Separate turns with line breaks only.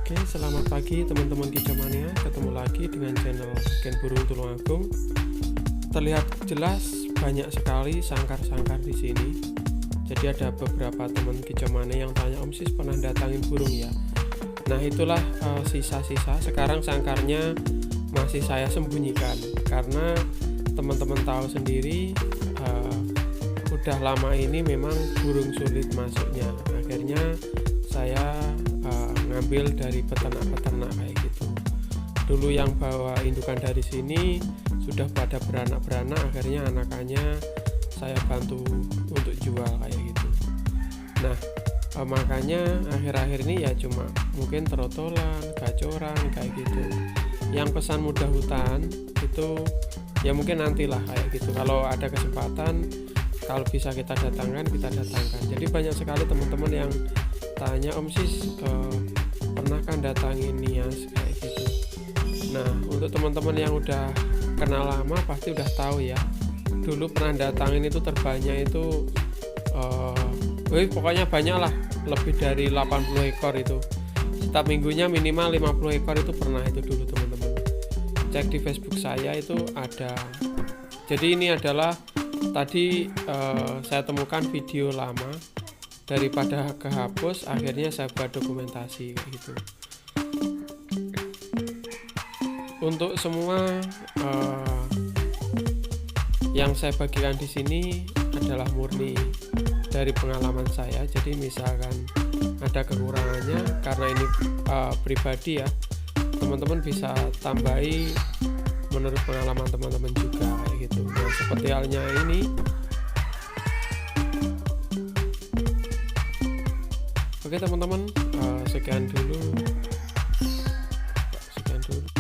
Oke, selamat pagi teman-teman Kicomania. Ketemu lagi dengan channel Gen Burung Tulungagung. Terlihat jelas banyak sekali sangkar-sangkar di sini. Jadi ada beberapa teman Kicomania yang tanya, Om Sis pernah datangin burung ya? Nah itulah sisa-sisa. Sekarang sangkarnya masih saya sembunyikan karena teman-teman tahu sendiri udah lama ini memang burung sulit masuknya. Akhirnya saya ngambil dari peternak-peternak kayak gitu. Dulu yang bawa indukan dari sini sudah pada beranak-beranak, akhirnya anakannya saya bantu untuk jual kayak gitu. Nah makanya akhir-akhir ini ya cuma mungkin trotolan, gacoran kayak gitu. Yang pesan mudah hutan itu ya mungkin nantilah kayak gitu. Kalau ada kesempatan, kalau bisa kita datangkan, kita datangkan. Jadi banyak sekali teman-teman yang tanya, Om Sis pernah kan datangin Nias kayak gitu. Nah untuk teman-teman yang udah kenal lama pasti udah tahu ya, dulu pernah datangin itu terbanyak itu pokoknya banyak lah, lebih dari 80 ekor itu. Setiap minggunya minimal 50 ekor itu pernah itu dulu teman-teman. Cek di Facebook saya itu ada. Jadi ini adalah tadi saya temukan video lama, daripada kehapus akhirnya saya buat dokumentasi kayak gitu. Untuk semua yang saya bagikan di sini adalah murni dari pengalaman saya. Jadi misalkan ada kekurangannya karena ini pribadi ya, teman-teman bisa tambahi menurut pengalaman teman-teman juga kayak gitu. Nah seperti halnya ini. Oke teman-teman, sekian dulu.